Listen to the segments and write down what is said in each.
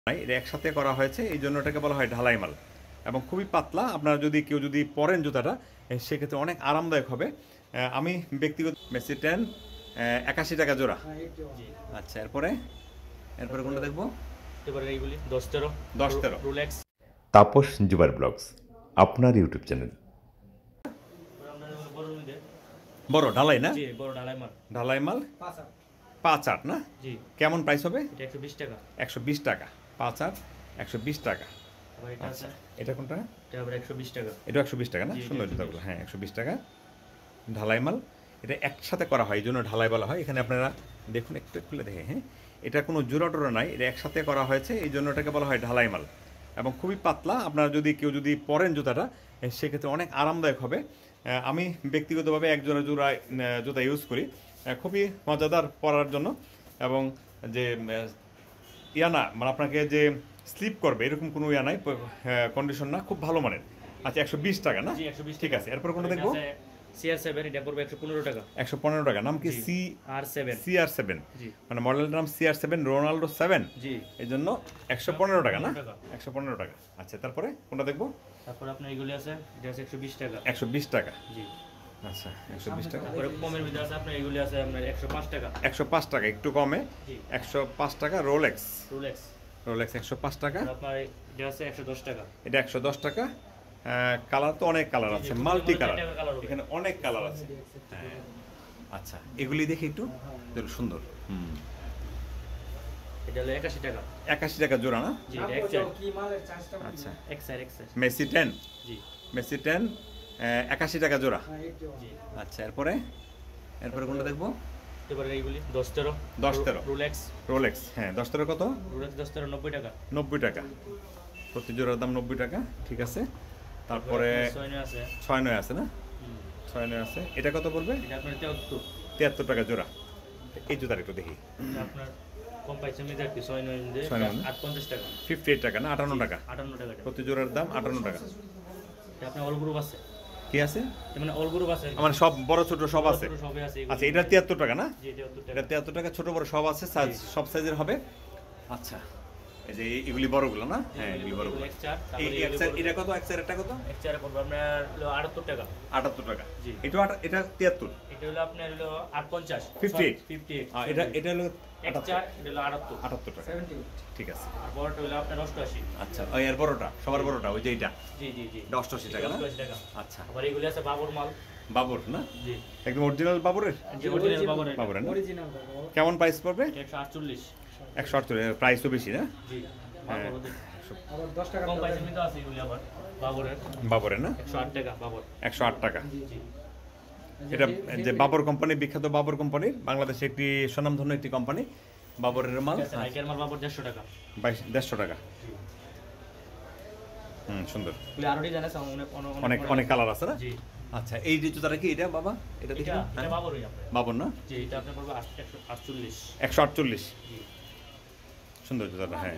এটা একসাথে করা হয়েছে, এই জন্য এটাকে বলা হয় ঢালাই মাল এবং খুবই পাতলা। আপনারা কেউ যদি পরেন জুতাটা, সেক্ষেত্রে অনেক আরামদায়ক হবে। আমি ব্যক্তিগত মেসি 10 81 টাকা জোড়া। আচ্ছা, এরপরে কোনটা দেখবো? এবারে এইগুলি 10-13 রোলেক্স। তাপস জুবার ব্লগস আপনার ইউটিউব চ্যানেল। বড় ঢালাই না? জি, বড় ঢালাই মাল 5-8 না? জি। কেমন প্রাইস হবে? এটা 120 টাকা। 120 টাকা 5-8 120 টাকা। আবার এটা আছে, এটা কোনটা? এটা আবার 120 টাকা। এটা 120 টাকা না? সুন্দর জুতাগুলো, হ্যাঁ 120 টাকা ঢালাই মাল। এটা একসাথে করা হয়, এই জন্য ঢালাই বলা হয়। এখানে আপনারা দেখুন, একটু খুলে দেখে, হ্যাঁ এটা কোনো জোড়া টোড়া নাই, এটা একসাথে করা হয়েছে, এই জন্য এটাকে বলা হয় ঢালাই মাল এবং খুবই পাতলা। আপনারা কেউ যদি পরেন জুতাটা, সেক্ষেত্রে অনেক আরামদায়ক হবে। আমি ব্যক্তিগতভাবে এক জোড়া জুতা ইউজ করি, খুবই মজাদার পরার জন্য এবং যে ইয়া না, মানে আপনাকে যে স্লিপ করবে এরকম কোনো ইয়া নাই, কন্ডিশন না, খুব ভালো মানের। আচ্ছা, 120 টাকা না? জি, 120 ঠিক আছে। এরপর কোনটা দেখবো? CR7, এটা পড়বে 115 টাকা। 115 টাকা। নাম কি? CR7। জি, মানে মডেলের নাম CR7, রোনাল্ডো 7। জি, এই জন্য 115 টাকা না? 115 টাকা। আচ্ছা, তারপরে কোনটা দেখবো? তারপর আপনার এইগুলি আছে, এটা আছে 120 টাকা। 120 টাকা। জি। আচ্ছা, 120 টাকা। তারপরে কমের ভিতরে আছে আপনার এইগুলি আছে আপনার 105 টাকা। 105 টাকা, একটু কমে। জি। 105 টাকা রোলেক্স 105 টাকা। আপনার এটা আছে 110 টাকা। এটা 110 টাকা। কালার তো অনেক কালার আছে, মাল্টি কালার, কালার হবে। এখানে অনেক কালার আছে। হ্যাঁ, আচ্ছা, এগুলি দেখি একটু, সুন্দর। এটা হলো 81 টাকা। 81 টাকা জোড়া না? জি, এটা এক্সেল। আচ্ছা, এক্সেল। মেসি 10। জি, মেসি 10 81 টাকা জোড়া। জি। আচ্ছা, এরপরে কোনটা দেখবো? এবারে এইগুলি 10-13 রোলেক্স, হ্যাঁ 10-13 কত? রোলেক্স 10-13 90 টাকা। 90 টাকা, প্রতি জোড়ার দাম 90 টাকা। ঠিক আছে। তারপরে 6 আছে। 6-9 আছে না? 6-9 আছে। এটা কত পড়বে? এটা আপনার 73 টাকা জোড়া। এই জুতার একটু দেখি। আপনার কম পাইছে মিটার কি 6-9 দিয়ে 58 টাকা। 58 টাকা না? 58 টাকা। 58 টাকা। প্রতি জোড়ার দাম 58 টাকা। এটা আপনার অল গ্রুপ আছে। কি আছে? মানে অল গ্রুপ আছে, মানে সব বড় ছোট সব আছে। সবই আছে। আচ্ছা, এটা 73 টাকা না? জি, 73 টাকা। এটা 73 টাকা, ছোট বড় সব আছে, সাইজ সব সাইজের হবে। আচ্ছা, এই যে এগুলি বড়গুলো না? হ্যাঁ, এগুলি বড়গুলো। এটা কত? এটা কত? এক্সচার করব আপনার হলো 78 টাকা। 78 টাকা। জি। এটা 73। এটা হলো আপনার হলো 58 58। এটা হলো এক্সচার, এটা হলো 78 টাকা। ঠিক আছে। আর বড়টা হলো আপনার 88। আচ্ছা, ওই এর বড়টা, সবার বড়টা ওই যে এটা। জি, জি, জি। 88 টাকা না? 88 টাকা। আচ্ছা, আবার এগুলি আছে বাবর মাল। বাবর না? জি, একদম অরিজিনাল বাবরের। জি, অরিজিনাল বাবরের। বাবরের না? কেমন প্রাইস পড়বে? 148। 148। প্রাইস তো বেশি না? জি। হ্যাঁ, আবার 10 টাকা কম পাইছে কিন্তু আছে এগুলি আবার বাবরের না? 108 টাকা বাবর। 108 টাকা। জি। এটা যে বাবর কোম্পানি, বিখ্যাত বাবর কোম্পানি, বাংলাদেশে একটি স্বনামধন্য একটি কোম্পানি। বাবরের মাল, নাইকের মাল বাবর 150 টাকা। 150 টাকা। সুন্দর। এগুলি আরো ডিজাইন আছে, অনেক কালার আছে না? জি। আচ্ছা, এই যে জুতাটা কি এটা বাবা? এটা দেখি। এটা বাবরই আপনার। বাবর না? জি, এটা আপনার পড়বে 148। 148। জি। সুন্দর জুতাটা, হ্যাঁ।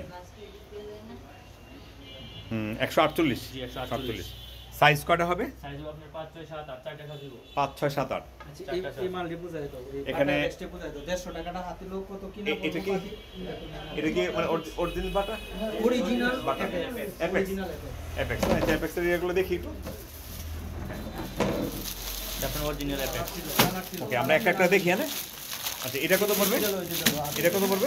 148। জি, 148। সাইজ কয়টা হবে? সাইজ হবে আপনার 5 6 7 8 4 টাকা দিব। 5 6 7 8। আচ্ছা, এই মাল ডিপোজিট দাও। এখানে এক্সট্রা বুঝাই দাও। 150 টাকাটা হাতে লোক কত কিনা বলবো। এটা কি মানে original Bata? Original Bata. Original Apex না? অ্যাপেক্স এর এগুলো দেখি একটু। এটা আপনার অরিজিনাল অ্যাপেক্স। ওকে, আমরা একটা দেখি, হ্যাঁ। আচ্ছা, এটা কত পড়বে? এটা কত পড়বে?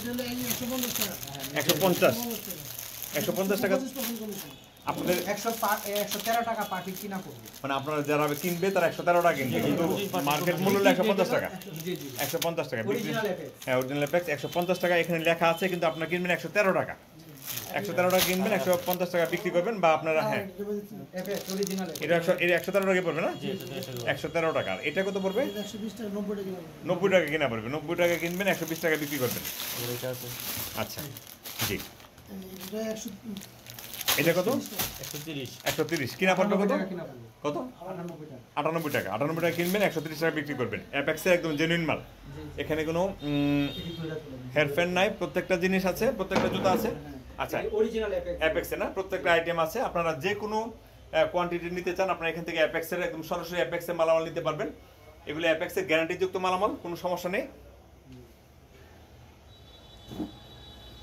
150। 150 টাকা। আপনাদের 113 টাকা পাখি কিনা পড়বে। মানে আপনারা যারা কিনবে তারা 113 টাকা কিনবে, কিন্তু মার্কেট মূল্য হলো 150 টাকা। জি, জি। 150 টাকা। Original Apex. হ্যাঁ, অরিজিনাল অ্যাপেক্স 150 টাকা এখানে লেখা আছে, কিন্তু আপনারা কিনবেন 113 টাকা। 113 টাকা কিনবেন, 150 টাকা বিক্রি করবেন, বা আপনারা, হ্যাঁ অ্যাপেক্স অরিজিনাল। এটা 113 টাকা পড়বে না? জি, এটা 113 টাকা। আর এটা কত পড়বে? 120 টাকা 90 টাকা। 90 টাকা কিনা পড়বে। 90 টাকা কিনবেন, 120 টাকা বিক্রি করবেন। এটা আছে। আচ্ছা, জি। এটা 100 এটা কত? 130। 130 কিনা পড়বে কত? কিনা পড়বে। কত? 98 টাকা। 98 টাকা কিনবেন, 130 টাকা বিক্রি করবেন। অ্যাপেক্সে একদম জেনুইন মাল। এখানে কোনো হেয়ারফ্যান নাই, প্রত্যেকটা জিনিস আছে, প্রত্যেকটা জুতা আছে। আচ্ছা, অরিজিনাল অ্যাপেক্স। অ্যাপেক্সে না, প্রত্যেকটা আইটেম আছে। আপনারা যে কোনো কোয়ান্টিটি নিতে চান, আপনারা এখান থেকে অ্যাপেক্সের একদম সরাসরি অ্যাপেক্সের মালামাল নিতে পারবেন। এগুলো অ্যাপেক্সের গ্যারান্টিযুক্ত মালামাল, কোনো সমস্যা নেই।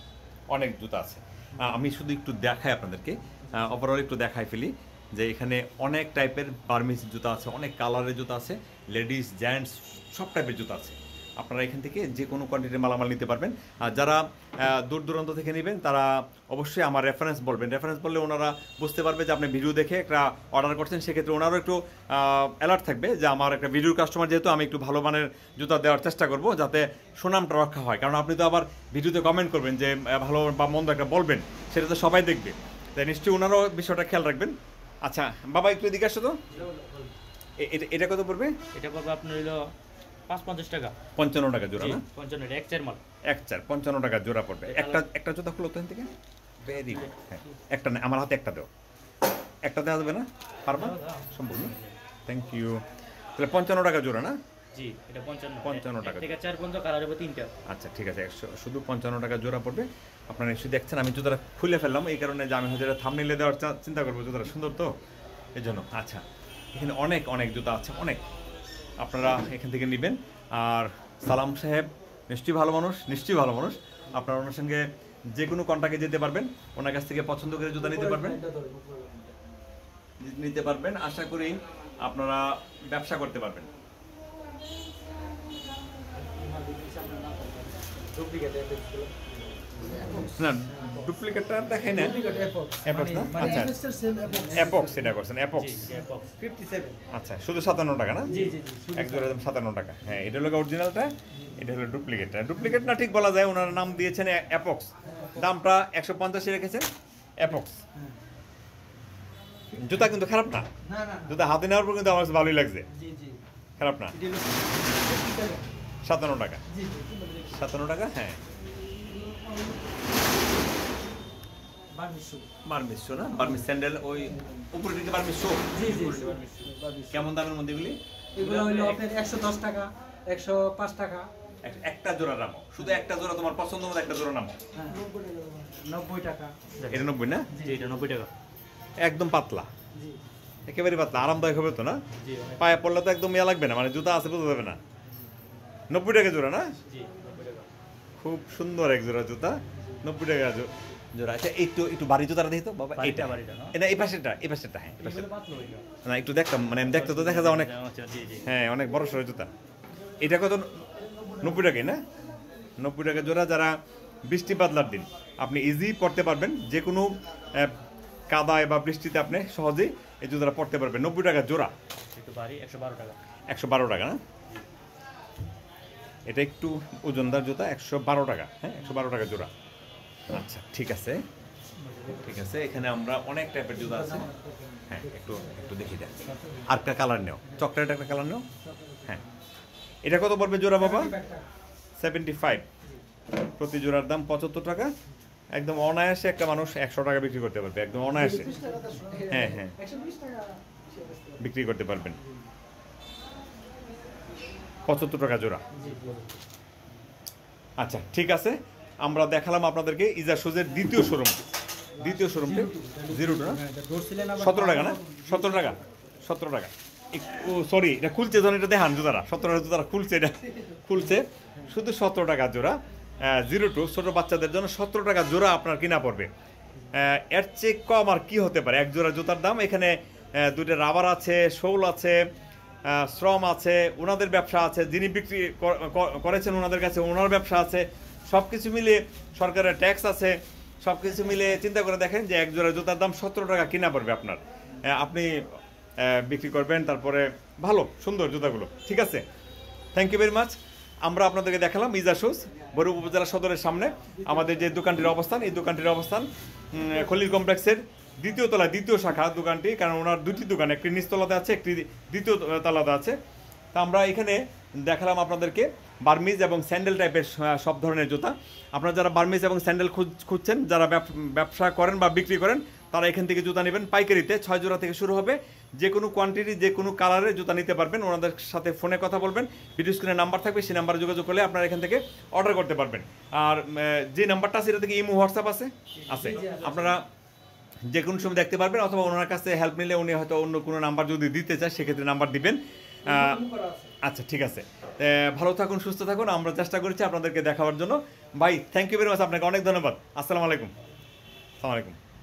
অনেক জুতা আছে। আমি শুধু একটু দেখাই আপনাদেরকে, ওভারঅল একটু দেখাই ফেলি যে এখানে অনেক টাইপের বার্মিজ জুতা আছে, অনেক কালারের জুতা আছে, লেডিস জেন্টস সব টাইপের জুতা আছে। আপনারা এখান থেকে যে কোনো কোয়ান্টিটির মালামাল নিতে পারবেন। আর যারা দূর দূরান্ত থেকে নেবেন তারা অবশ্যই আমার রেফারেন্স বলবেন। রেফারেন্স বললে ওনারা বুঝতে পারবে যে আপনি ভিডিও দেখে একটা অর্ডার করছেন, সেক্ষেত্রে ওনারও একটু অ্যালার্ট থাকবে যে আমার একটা ভিডিওর কাস্টমার, যেহেতু আমি একটু ভালো মানের জুতা দেওয়ার চেষ্টা করব যাতে সুনামটা রক্ষা হয়। কারণ আপনি তো আবার ভিডিওতে কমেন্ট করবেন যে ভালো বা মন্দ একটা বলবেন, সেটা তো সবাই দেখবে, তাই নিশ্চয়ই ওনারও বিষয়টা খেয়াল রাখবেন। আচ্ছা বাবা একটু এদিকে আসো তো, এটা কত পড়বে? এটা পড়বে আপনার হলো 550 টাকা। 55 টাকা জোড়া না? 55 এক চার মাল। এক চার 55 টাকা জোড়া পড়বে। একটা জুতা খুলো তো এখান থেকে। Very good. হ্যাঁ, একটা না, আমার হাতে একটা দাও। একটা দেওয়া যাবে না? পারবা? সম্ভব না? Thank you. তাহলে 55 টাকা জোড়া না? জি, এটা 55 টাকা। থেকে 4 পর্যন্ত কালার হবে 3টা। আচ্ছা ঠিক আছে, শুধু 55 টাকা জোড়া পড়বে। আপনারা নিশ্চয়ই দেখছেন আমি জুতাটা খুলে ফেললাম, এই কারণে যে আমি হয়তো এটা থাম্বনেইলে দেওয়ার চিন্তা করবো, জুতাটা সুন্দর তো এই জন্য। আচ্ছা, এখানে অনেক অনেক জুতা আছে, অনেক, আপনারা এখান থেকে নেবেন। আর সালাম সাহেব নিশ্চয়ই ভালো মানুষ, নিশ্চয়ই ভালো মানুষ। আপনারা ওনার সঙ্গে যে কোনো কন্টাক্টে যেতে পারবেন, ওনার কাছ থেকে পছন্দ করে জুতা নিতে পারবেন। আশা করি আপনারা ব্যবসা করতে পারবেন। না ডুপ্লিকেটটা দেখাই না, অ্যাপক্স না? আচ্ছা অ্যাপক্স, এটা করছেন অ্যাপক্স। 57 আচ্ছা শুধু 57 টাকা না? জি জি জি। এক জোড়া দাম 57 টাকা। হ্যাঁ, এটা হলো অরিজিনালটা, এটা হলো ডুপ্লিকেটটা। ডুপ্লিকেট না ঠিক বলা যায়, ওনার নাম দিয়েছেন অ্যাপক্স, দামটা 150 রেখেছেন অ্যাপক্স। জুতা কিন্তু খারাপ না, না না জুতা হাতে নেওয়ার পর কিন্তু আমার কাছে ভালোই লাগছে, জি জি খারাপ না। এটা হলো 57 টাকা, জি জি 57 টাকা। হ্যাঁ, বার্মিজ শো না? বার্মিজ স্যান্ডেল, ওই উপরের দিকে বার্মিজ শো। জি জি কেমন দামের মধ্যে এগুলি? এগুলো হলো আপনার 110 টাকা 105 টাকা। একটা জোড়া নামো, শুধু একটা জোড়া, তোমার পছন্দ মতো একটা জোড়া নামো। হ্যাঁ 90 টাকা। এটা 90 না? জি, এটা 90 টাকা। একদম পাতলা, জি একেবারে পাতলা, আরামদায়ক হবে তো না? জি, অনেক। পায়ে পড়লে তো একদম ইয়া লাগবে না, মানে জুতা আছে বোঝা যাবে না। 90 টাকা জোড়া না? জি, 90 টাকা। খুব সুন্দর এক জোড়া জুতা, 90 টাকা জোড়া। আচ্ছা একটু বাড়ি জুতাটা দেখি তো বাবা। বাড়িটা না? এটা এই পাশেরটা, এই পাশেরটা। হ্যাঁ এই এগুলো পাশেরটা। পাতলা হইলো। না একটু দেখতাম, মানে আমি দেখতে তো দেখা যায় অনেক। আচ্ছা, জি জি। হ্যাঁ অনেক বড় সড়ো জুতা। এটা কত? 90 টাকাই না? 90 টাকা জোড়া। যারা বৃষ্টি বাদলার দিন আপনি ইজি পড়তে পারবেন, যে কোনো কাদায় বা বৃষ্টিতে আপনি সহজেই এই জুতাটা পড়তে পারবেন। 90 টাকা জোড়া, একটু বাড়ি 112 টাকা। 112 টাকা না? এটা একটু ওজনদার জুতা, 112 টাকা। হ্যাঁ 112 টাকা জোড়া। আচ্ছা ঠিক আছে, ঠিক আছে। এখানে আমরা অনেক টাইপের জুতা আছে। হ্যাঁ একটু দেখি দেখ, আর একটা কালার নেও, চকলেট একটা কালার নেও। হ্যাঁ এটা কত পড়বে জোড়া বাবা? 75। প্রতি জোড়ার দাম 75 টাকা। একদম অনায়াসে একটা মানুষ 100 টাকা বিক্রি করতে পারবে, একদম অনায়াসে। হ্যাঁ হ্যাঁ 120 টাকা বিক্রি করতে পারবেন। 75 টাকা জোড়া। আচ্ছা ঠিক আছে, আমরা দেখালাম আপনাদেরকে ইজা শুজের দ্বিতীয় শোরুমটা 02 না? 17 টাকা না? 17 টাকা, 17 টাকা। ও সরি, এটা খুলছে যখন, এটা দেখান জুতারা 17 জুতারা খুলছে, এটা খুলছে শুধু 17 টাকা জোড়া। 02 ছোট বাচ্চাদের জন্য 17 টাকা জোড়া আপনার কিনা পড়বে। এর চেয়ে কম আর কি হতে পারে এক জোড়া জুতার দাম। এখানে দুইটা রাবার আছে, শোল আছে, শ্রম আছে, ওনাদের ব্যবসা আছে, যিনি বিক্রি করেছেন ওনাদের কাছে ওনার ব্যবসা আছে, সব কিছু মিলে সরকারের ট্যাক্স আছে, সব কিছু মিলে চিন্তা করে দেখেন যে এক জোড়া জুতার দাম 17 টাকা কিনা পড়বে আপনার। আপনি বিক্রি করবেন, তারপরে ভালো সুন্দর জুতাগুলো। ঠিক আছে, থ্যাংক ইউ ভেরি মাচ। আমরা আপনাদেরকে দেখালাম ইজা শুজ, বরুপ উপজেলা সদরের সামনে আমাদের যে দোকানটির অবস্থান, এই দোকানটির অবস্থান খলিল কমপ্লেক্সের দ্বিতীয় তলায়, দ্বিতীয় শাখা দোকানটি, কারণ ওনার দুটি দোকান, একটি নিচতলাতে আছে, একটি দ্বিতীয় তলাতে আছে। তা আমরা এখানে দেখালাম আপনাদেরকে বার্মিজ এবং স্যান্ডেল টাইপের সব ধরনের জুতা। আপনারা যারা বার্মিজ এবং স্যান্ডেল খুঁজছেন, যারা ব্যবসা করেন বা বিক্রি করেন, তারা এখান থেকে জুতা নেবেন পাইকারিতে। 6 জোড়া থেকে শুরু হবে, যে কোনো কোয়ান্টিটি যে কোনো কালারের জুতা নিতে পারবেন। ওনাদের সাথে ফোনে কথা বলবেন, ভিডিও স্ক্রিনে নাম্বার থাকবে, সেই নাম্বারে যোগাযোগ করলে আপনারা এখান থেকে অর্ডার করতে পারবেন। আর যে নাম্বারটা আছে, এটা থেকে ইমো হোয়াটসঅ্যাপ আছে, আপনারা যে কোনো সময় দেখতে পারবেন, অথবা ওনার কাছে হেল্প নিলে উনি হয়তো অন্য কোনো নাম্বার যদি দিতে চায় সেক্ষেত্রে নাম্বার দিবেন। আচ্ছা ঠিক আছে, ভালো থাকুন, সুস্থ থাকুন, আমরা চেষ্টা করছি আপনাদেরকে দেখাবার জন্য। ভাই থ্যাংক ইউ ভেরি মাচ, আপনাকে অনেক ধন্যবাদ। আসসালামু আলাইকুম। আসসালামু আলাইকুম।